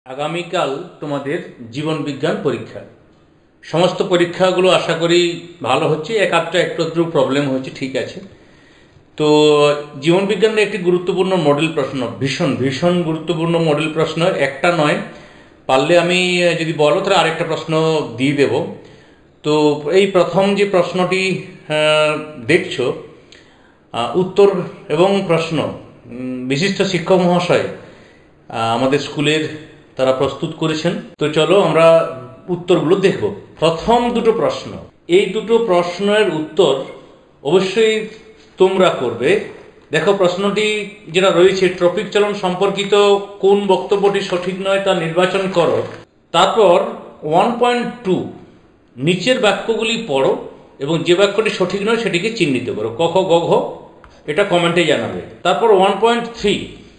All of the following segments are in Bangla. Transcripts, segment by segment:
আগামীকাল তোমাদের জীবন বিজ্ঞান পরীক্ষা। সমস্ত পরীক্ষাগুলো আশা করি ভালো হচ্ছে, এক আধটা একটু প্রবলেম হচ্ছে, ঠিক আছে। তো জীবন বিজ্ঞানের একটি গুরুত্বপূর্ণ মডেল প্রশ্ন, ভীষণ ভীষণ গুরুত্বপূর্ণ মডেল প্রশ্ন, একটা নয়, পারলে আমি যদি বলো তাহলে আরেকটা প্রশ্ন দিয়ে দেব। তো এই প্রথম যে প্রশ্নটি দেখছো, উত্তর এবং প্রশ্ন বিশিষ্ট শিক্ষক মহাশয় আমাদের স্কুলের তারা প্রস্তুত করেছেন। তো চলো আমরা উত্তরগুলো দেখব। প্রথম দুটো প্রশ্ন, এই দুটো প্রশ্নের উত্তর অবশ্যই তোমরা করবে। দেখো প্রশ্নটি যেটা রয়েছে, ট্রফিক চালন সম্পর্কিত কোন বক্তব্যটি সঠিক নয় তা নির্বাচন করো। তারপর 1.2 নিচের বাক্যগুলি পড়ো এবং যে বাক্যটি সঠিক নয় সেটিকে চিহ্নিত করো, ক খ গ ঘ, এটা কমেন্টে জানাবে। তারপর 1.3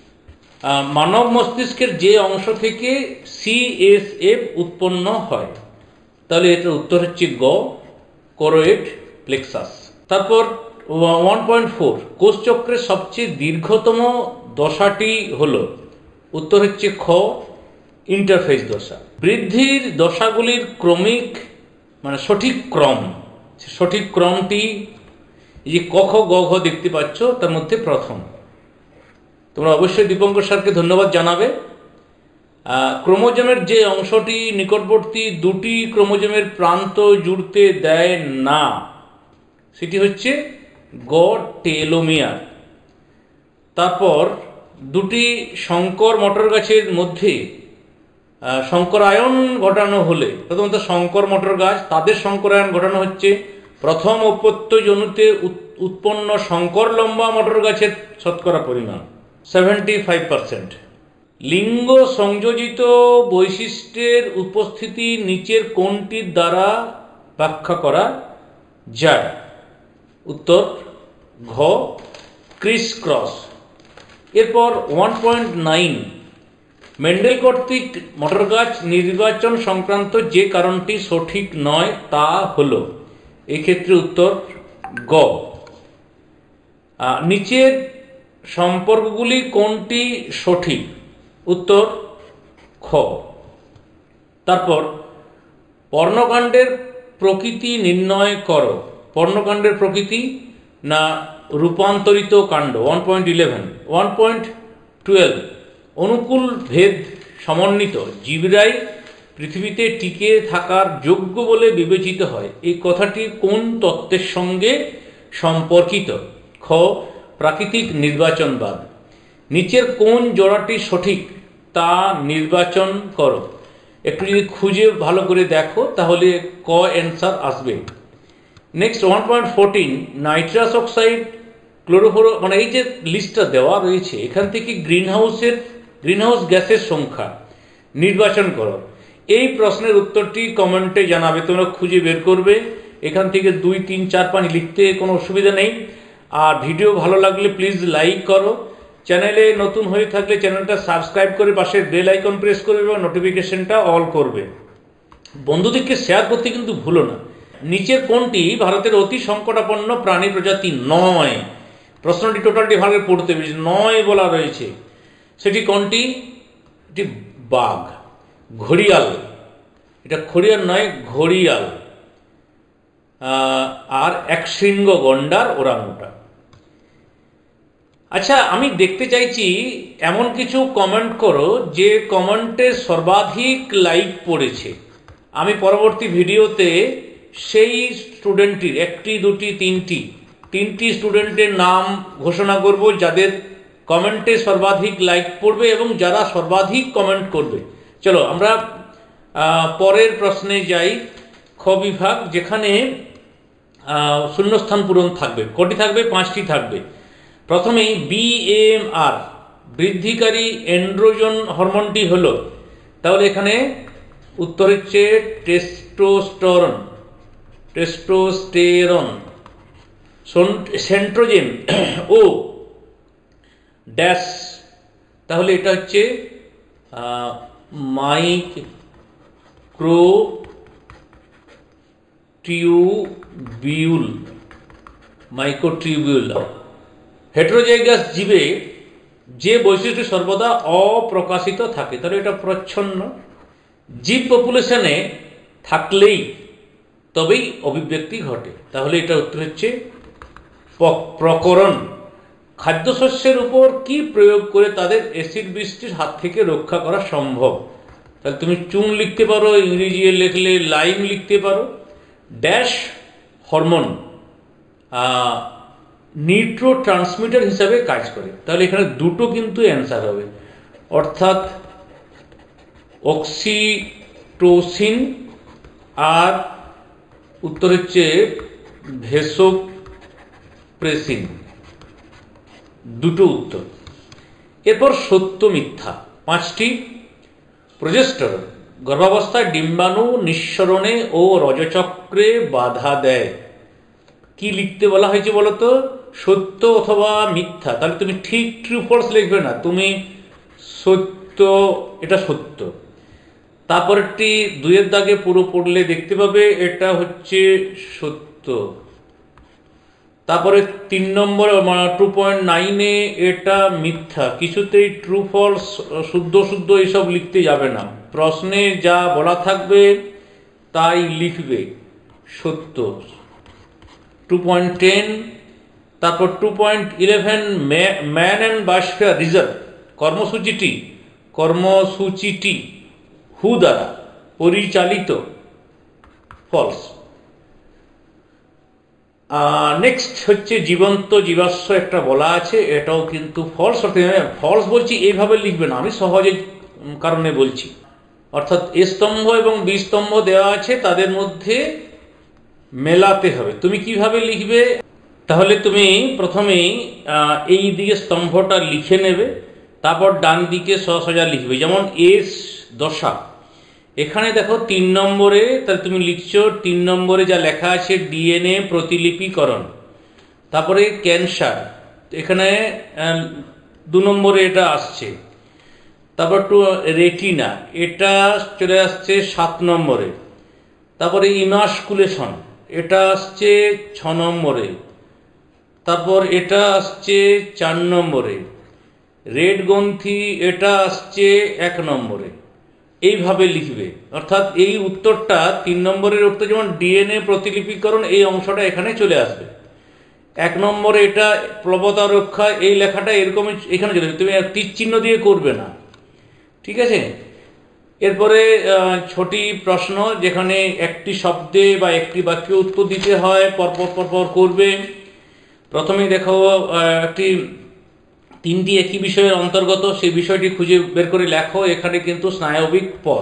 মানব মস্তিষ্কের যে অংশ থেকে CSF উৎপন্ন হয়, তাহলে এটার উত্তর হচ্ছে গ, করোয়েড প্লেক্সাস। তারপর 1.4 কোষচক্রের সবচেয়ে দীর্ঘতম দশাটি হলো, উত্তর হচ্ছে খ, ইন্টারফেস দশা। বৃদ্ধির দশাগুলির ক্রমিক মানে সঠিক ক্রম, সঠিক ক্রমটি এই যে ক খ গ ঘ দেখতে পাচ্ছ, তার মধ্যে প্রথম। তোমরা অবশ্যই দীপঙ্কর স্যারকে ধন্যবাদ জানাবে। ক্রোমোজোমের যে অংশটি নিকটবর্তী দুটি ক্রোমোজোমের প্রান্ত জুড়তে দেয় না, সেটি হচ্ছে গ, টেলোমিয়ার। তারপর দুটি শঙ্কর মটর গাছের মধ্যে শঙ্করায়ন ঘটানো হলে, প্রথমত শঙ্কর মটর গাছ, তাদের শঙ্করায়ন ঘটানো হচ্ছে প্রথম অপত্য জনুতে উৎপন্ন শঙ্কর লম্বা মটর গাছের শতকরা পরিমাণ 75%। লিঙ্গ সংযোজিত বৈশিষ্ট্যের উপস্থিতি নিচের কোনটির দ্বারা ব্যাখ্যা করা যায়, উত্তর ঘ, ক্রিস ক্রস। এরপর 1.9 মেন্ডেল কর্তৃক মটর গাছ নির্বাচন সংক্রান্ত যে কারণটি সঠিক নয় তা হলো, এই ক্ষেত্রে উত্তর গ। নিচের সম্পর্কগুলি কোনটি সঠিক, উত্তর খ। তারপর পর্ণকাণ্ডের প্রকৃতি নির্ণয় করো। পর্ণকাণ্ডের প্রকৃতি না রূপান্তরিত কাণ্ড, 1.11। 1.12 অনুকূল ভেদ সমন্বিত জীবরাই পৃথিবীতে টিকে থাকার যোগ্য বলে বিবেচিত হয়, এই কথাটি কোন তত্ত্বের সঙ্গে সম্পর্কিত, খ, প্রাকৃতিক নির্বাচনবাদ। নিচের কোন জোড়াটি সঠিক তা নির্বাচন করো। একটু যদি খুঁজে ভালো করে দেখো তাহলে ক অ্যান্সার আসবে। নেক্সট 1.14 নাইট্রাস অক্সাইড, ক্লোরোফ্লোরো, মানে এই যে লিস্টটা দেওয়া রয়েছে এখান থেকে গ্রিনহাউস গ্যাসের সংখ্যা নির্বাচন করো। এই প্রশ্নের উত্তরটি কমেন্টে জানাবে, তোমরা খুঁজে বের করবে। এখান থেকে 2, 3, 4, 5 লিখতে কোনো অসুবিধা নেই। আর ভিডিও ভালো লাগলে প্লিজ লাইক করো। চ্যানেলে নতুন হয়ে থাকলে চ্যানেলটা সাবস্ক্রাইব করে পাশে বেল আইকন প্রেস করবে এবং নোটিফিকেশনটা অল করবে। বন্ধুদেরকে শেয়ার করতে কিন্তু ভুলো না। নিচের কোনটি ভারতের অতি সংকটাপন্ন প্রাণী প্রজাতি নয়? প্রশ্নটি টোটালটি ভালো পড়তে হবে, নয় বলা রয়েছে, সেটি কোনটি? এটি বাঘ, ঘড়িয়াল, এটা খড়িয়াল নয়, ঘড়িয়াল। আর একশৃঙ্গ গন্ডার ওরাংউটান। আচ্ছা, আমি দেখতে চাইছি এমন কিছু কমেন্ট করো যে কমেন্টে সর্বাধিক লাইক পড়েছে। আমি পরবর্তী ভিডিওতে সেই স্টুডেন্টটির, একটি, দুটি, তিনটি স্টুডেন্টের নাম ঘোষণা করব যাদের কমেন্টে সর্বাধিক লাইক পড়বে এবং যারা সর্বাধিক কমেন্ট করবে। চলো আমরা পরের প্রশ্নে যাই। খ বিভাগ, যেখানে শূন্যস্থান পূরণ থাকবে। কটি থাকবে? 5টি থাকবে। প্রথমেই BMR বৃদ্ধিকারী এন্ড্রোজেন হরমোনটি হলো, তাহলে এখানে উত্তর হচ্ছে টেস্টোস্টেরন। সেন্ট্রোজেন ও ড্যাশ, তাহলে এটা হচ্ছে মাইক্রোটিউবিউল। হেটেরোজাইগাস জীবে যে বৈশিষ্ট্য সর্বদা অপ্রকাশিত থাকে, তাহলে এটা প্রচ্ছন্ন। জীব পপুলেশনে থাকলেই তবেই অভিব্যক্তি ঘটে, তাহলে এটা উত্তর হচ্ছে প্রকরণ। খাদ্যশস্যের উপর কি প্রয়োগ করে তাদের অ্যাসিড বৃষ্টির হাত থেকে রক্ষা করা সম্ভব? তাহলে তুমি চুন লিখতে পারো, ইংরেজি লিখলে লাইম লিখতে পারো। ড্যাশ হরমোন নিউট্রো ট্রান্সমিটার হিসাবে কাজ করে, তাহলে এখানে দুটো কিন্তু অ্যান্সার হবে, অর্থাৎ অক্সিটোসিন আর উত্তর হচ্ছে ভেসোপ্রেসিন, দুটো উত্তর। এরপর সত্য মিথ্যা 5টি। প্রজেস্টেরন গর্ভাবস্থায় ডিম্বাণু নিঃসরণে ও রজচক্রে বাধা দেয়। কি লিখতে বলা হয়েছে বলতো? সত্য অথবা মিথ্যা। তাহলে তুমি ঠিক ট্রু ফলস লিখবে না, তুমি সত্য, এটা সত্য। তারপরটি 2-এর দাগে পুরো পড়লে দেখতে পাবে এটা হচ্ছে সত্য। তারপরে 3 নম্বর 2.9-এ এটা মিথ্যা। কিছুতেই ট্রু ফলস শুদ্ধ শুদ্ধ এসব লিখতে যাবে না, প্রশ্নে যা বলা থাকবে তাই লিখবে সত্য। 2.10, তারপর 2.11 ম্যান অ্যান্ড বায়োস্ফিয়ার রিজার্ভ কর্মসূচিটি হু দ্বারা পরিচালিত, ফলস। নেক্সট হচ্ছে জীবন্ত জীবাশ্ম একটা বলা আছে, এটাও কিন্তু ফলস। ফলস বলছি এইভাবে লিখবে না, আমি সহজে কারণে বলছি, অর্থাৎ এ স্তম্ভ এবং বি স্তম্ভ দেওয়া আছে, তাদের মধ্যে মেলাতে হবে। তুমি কিভাবে লিখবে? তাহলে তুমি প্রথমেই এই দিকে স্তম্ভটা লিখে নেবে, তারপর ডান দিকে সোজা লিখবে। যেমন এস দশা, এখানে দেখো 3 নম্বরে, তাহলে তুমি লিখছো 3 নম্বরে যা লেখা আছে ডিএনএ প্রতিলিপিকরণ। তারপরে ক্যান্সার, এখানে 2 নম্বরে এটা আসছে। তারপর রেটিনা, এটা চলে আসছে 7 নম্বরে। তারপরে ইমাস্কুলেশন, এটা আসছে 6 নম্বরে। তারপর এটা আসছে 4 নম্বরে। রেড গ্রন্থি, এটা আসছে 1 নম্বরে। এইভাবে লিখবে, অর্থাৎ এই উত্তরটা 3 নম্বরের উত্তর, যেমন ডিএনএ প্রতিলিপিকরণ, এই অংশটা এখানে চলে আসবে। 1 নম্বরে এটা প্লবতা রক্ষা, এই লেখাটা এরকমই এখানে চলে আসবে, তুমি তীর চিহ্ন দিয়ে করবে না, ঠিক আছে? এরপরে ছোটি প্রশ্ন, যেখানে একটি শব্দে বা একটি বাক্যে উত্তর দিতে হয়, পরপর করবে। প্রথমেই দেখো একটি 3টি একই বিষয়ের অন্তর্গত, সেই বিষয়টি খুঁজে বের করে লেখো। এখানে কিন্তু স্নায়বিক পথ।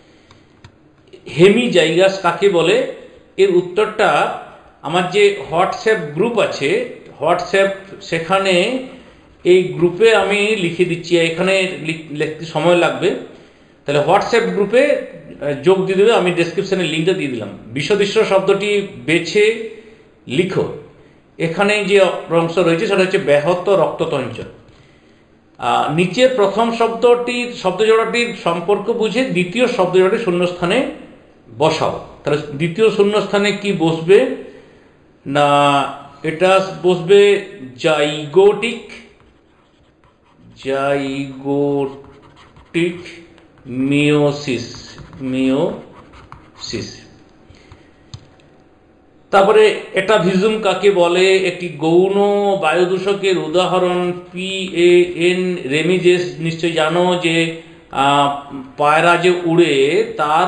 হেমিজাইগাস কাকে বলে? এর উত্তরটা আমার যে হোয়াটসঅ্যাপ গ্রুপ আছে, হোয়াটসঅ্যাপ, সেখানে এই গ্রুপে আমি লিখে দিচ্ছি, এখানে লিখতে সময় লাগবে, তাহলে হোয়াটসঅ্যাপ গ্রুপে যোগ দিয়ে দেবে, আমি ডেসক্রিপশনে লিঙ্কটা দিয়ে দিলাম। বিষদৃশ্য শব্দটি বেছে লিখো। এখানে যে অংশ রয়েছে সেটা হচ্ছে ব্যাহত রক্ততঞ্চল। নিচের প্রথম শব্দজোড়াটির সম্পর্ক বুঝে দ্বিতীয় শব্দজোড়াটি শূন্যস্থানে বসাও। তাহলে দ্বিতীয় শূন্যস্থানে কি বসবে না? এটা বসবে জাইগোটিক মিওসিস। তারপরে এটা ভিজুম কাকে বলে? একটি গৌণ বায়ুদূষকের উদাহরণ PAN রেমিজেস। নিশ্চয়ই জানো যে পায়রা যে উড়ে, তার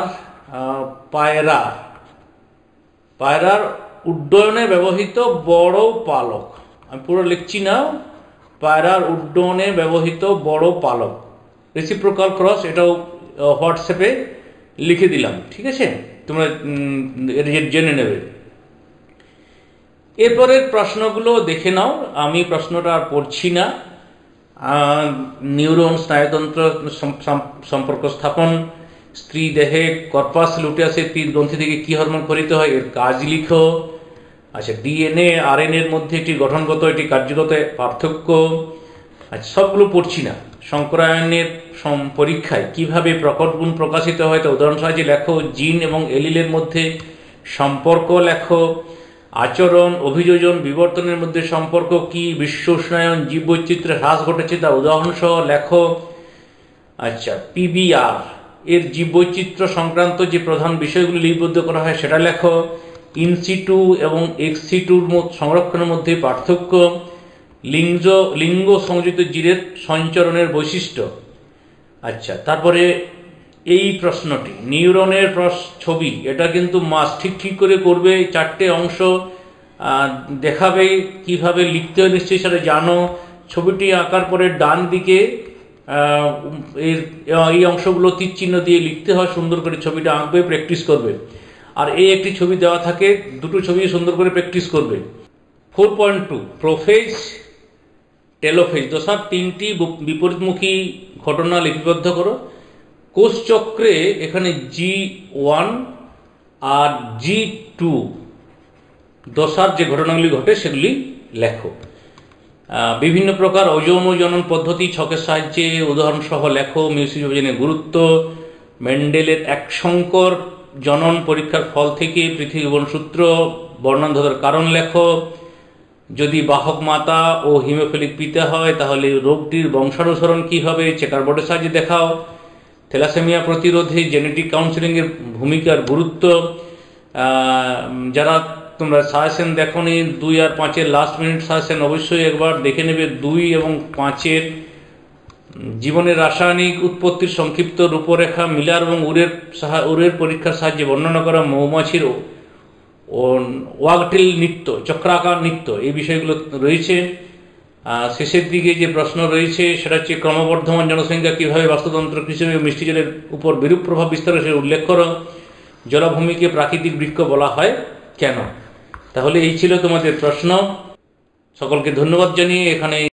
পায়রার উড্ডয়নে ব্যবহৃত বড় পালক, আমি পুরো লিখছি না, পায়রার উড্ডয়নে ব্যবহৃত বড় পালক, রেসিপ্রোকাল ক্রস, এটাও হোয়াটসঅ্যাপে লিখে দিলাম, ঠিক আছে? তোমরা জেনে নেবে। এরপরের প্রশ্নগুলো দেখে নাও, আমি প্রশ্নটা আর পড়ছি না। নিউরন, স্নায়ুতন্ত্র সম্পর্ক স্থাপন, স্ত্রী দেহে কর্পাস লুটিয়াসের গ্রন্থি থেকে কি হরমোন খরিত হয়, এর কাজ লিখো। আচ্ছা, ডিএনএ RNA এর মধ্যে একটি গঠনগত, একটি কার্যগত পার্থক্য। আচ্ছা, সবগুলো পড়ছি না। শঙ্করায়নের পরীক্ষায় কিভাবে প্রকট গুণ প্রকাশিত হয় তা উদাহরণ সাহায্যে লেখো। জিন এবং এলিলের মধ্যে সম্পর্ক লেখো। আচরণ, অভিযোজন, বিবর্তনের মধ্যে সম্পর্ক কি, বিশ্ব উষ্ণায়ন, জীববৈচিত্র্যের হ্রাস ঘটেছে তা উদাহরণ সহ লেখো। আচ্ছা, পিবিআর এর জীববৈচিত্র্য সংক্রান্ত যে প্রধান বিষয়গুলি লিপিবদ্ধ করা হয় সেটা লেখো। ইনসিটু এবং এক্সিটুর সংরক্ষণের মধ্যে পার্থক্য, লিঙ্গ সংযোজিত জীবের সঞ্চরণের বৈশিষ্ট্য। আচ্ছা, তারপরে এই প্রশ্নটি নিউরনের ছবি, এটা কিন্তু ঠিক করে করবে। 4টে অংশ দেখাবে কিভাবে লিখতে হয়, নিশ্চয়ই সেটা জানো। ছবিটি আঁকার পরে ডান দিকে এই অংশগুলো তীর চিহ্ন দিয়ে লিখতে হয়, সুন্দর করে ছবিটা আঁকবে, প্র্যাকটিস করবে। আর এই একটি ছবি দেওয়া থাকে, দুটো ছবি সুন্দর করে প্র্যাকটিস করবে। 4.2 প্রোফেজ, টেলোফেজ দশার 3টি বিপরীতমুখী ঘটনা লিপিবদ্ধ করো। কোষচক্রে এখানে G1 আর G2 দশার যে ঘটনাগুলি ঘটে সেগুলি লেখো। বিভিন্ন প্রকার অযৌন জনন পদ্ধতি ছকের সাহায্যে উদাহরণ সহ লেখো। মিউসিজনের গুরুত্ব, মেন্ডেলের একসংকর জনন পরীক্ষার ফল থেকে পৃথিবী বংশসূত্র বর্ণান্ধতার কারণ লেখো। যদি বাহক মাতা ও হিমোফিলিক পিতা হয় তাহলে রোগটির বংশানুসরণ কি হবে, চেকার বোর্ডের সাহায্যে দেখাও। থ্যালাসেমিয়া প্রতিরোধে জেনেটিক কাউন্সেলিংয়ের ভূমিকার গুরুত্ব। যারা তোমরা সাজেশন দেখোনি 2 আর 5-এর লাস্ট মিনিট সাজেশন অবশ্যই একবার দেখে নেবে। 2 এবং 5-এর জীবনের রাসায়নিক উৎপত্তির সংক্ষিপ্ত রূপরেখা, মিলার এবং উরের পরীক্ষার সাহায্যে বর্ণনা করা মৌমাছির ওয়াগটেল নৃত্য, চক্রাকার নৃত্য, এই বিষয়গুলো রয়েছে। শেষের দিকে যে প্রশ্ন রয়েছে সেটা হচ্ছে ক্রমবর্ধমান জনসংখ্যা কীভাবে বাস্তুতন্ত্র, কৃষি এবং মিষ্টি জলের উপর বিরূপ প্রভাব বিস্তার করে উল্লেখ করো। জলাভূমিকে প্রাকৃতিক বৃক্ষ বলা হয় কেন? তাহলে এই ছিল তোমাদের প্রশ্ন। সকলকে ধন্যবাদ জানিয়ে এখানে